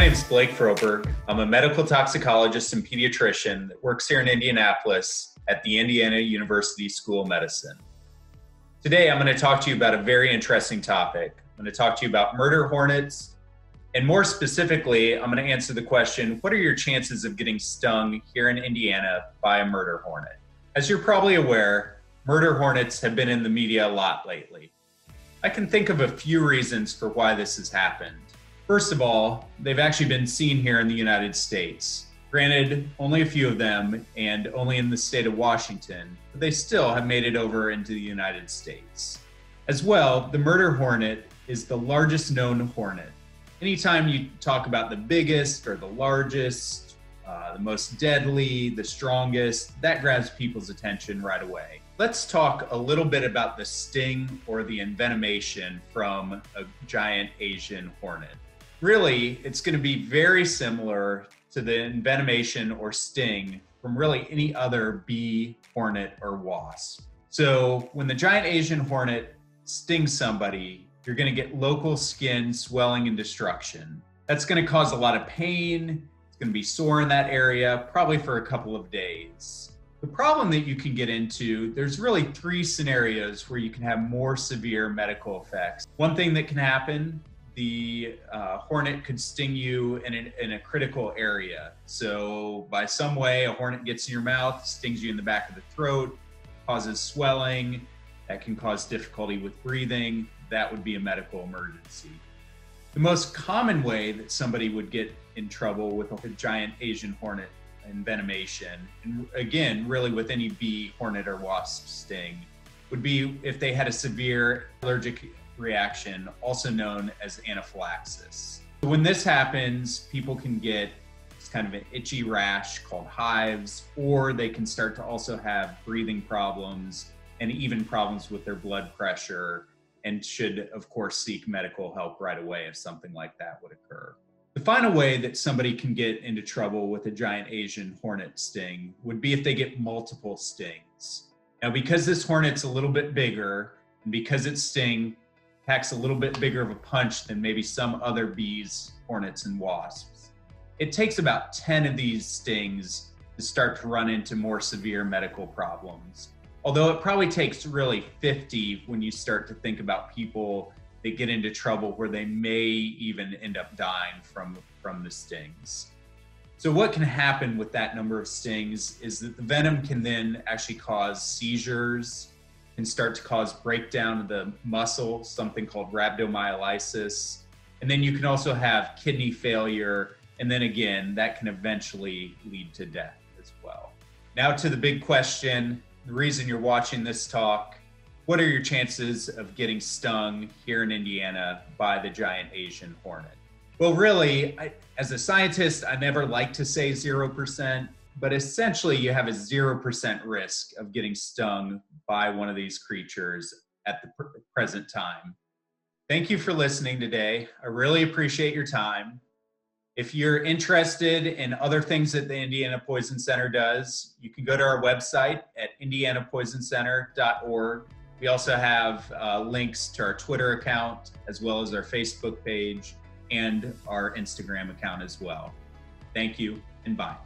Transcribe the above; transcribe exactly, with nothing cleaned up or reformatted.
name's Blake Froberg. I'm a medical toxicologist and pediatrician that works here in Indianapolis at the Indiana University School of Medicine. Today, I'm going to talk to you about a very interesting topic. I'm going to talk to you about murder hornets, and more specifically, I'm going to answer the question, what are your chances of getting stung here in Indiana by a murder hornet? As you're probably aware, murder hornets have been in the media a lot lately. I can think of a few reasons for why this has happened. First of all, they've actually been seen here in the United States. Granted, only a few of them and only in the state of Washington, but they still have made it over into the United States. As well, the murder hornet is the largest known hornet. Anytime you talk about the biggest or the largest, uh, the most deadly, the strongest, that grabs people's attention right away. Let's talk a little bit about the sting or the envenomation from a giant Asian hornet. Really, it's going to be very similar to the envenomation or sting from really any other bee, hornet, or wasp. So when the giant Asian hornet stings somebody, you're going to get local skin swelling and destruction. That's going to cause a lot of pain. It's going to be sore in that area, probably for a couple of days. The problem that you can get into, there's really three scenarios where you can have more severe medical effects. One thing that can happen, the uh, hornet could sting you in, an, in a critical area. So by some way, a hornet gets in your mouth, stings you in the back of the throat, causes swelling, that can cause difficulty with breathing. That would be a medical emergency. The most common way that somebody would get in trouble with a giant Asian hornet envenomation, and again, really with any bee, hornet, or wasp sting, would be if they had a severe allergic reaction, also known as anaphylaxis. When this happens, people can get this kind of an itchy rash called hives, or they can start to also have breathing problems and even problems with their blood pressure, and should, of course, seek medical help right away if something like that would occur. The final way that somebody can get into trouble with a giant Asian hornet sting would be if they get multiple stings. Now, because this hornet's a little bit bigger, and because its sting packs a little bit bigger of a punch than maybe some other bees, hornets, and wasps, it takes about ten of these stings to start to run into more severe medical problems. Although it probably takes really fifty when you start to think about people that get into trouble where they may even end up dying from, from the stings. So what can happen with that number of stings is that the venom can then actually cause seizures, can start to cause breakdown of the muscle, something called rhabdomyolysis. And then you can also have kidney failure. And then again, that can eventually lead to death as well. Now to the big question, the reason you're watching this talk, what are your chances of getting stung here in Indiana by the giant Asian hornet? Well, really, I, as a scientist, I never like to say zero percent, but essentially you have a zero percent risk of getting stung by one of these creatures at the pr- present time. Thank you for listening today. I really appreciate your time. If you're interested in other things that the Indiana Poison Center does, you can go to our website at indiana poison center dot org. We also have uh, links to our Twitter account, as well as our Facebook page and our Instagram account as well. Thank you, and bye.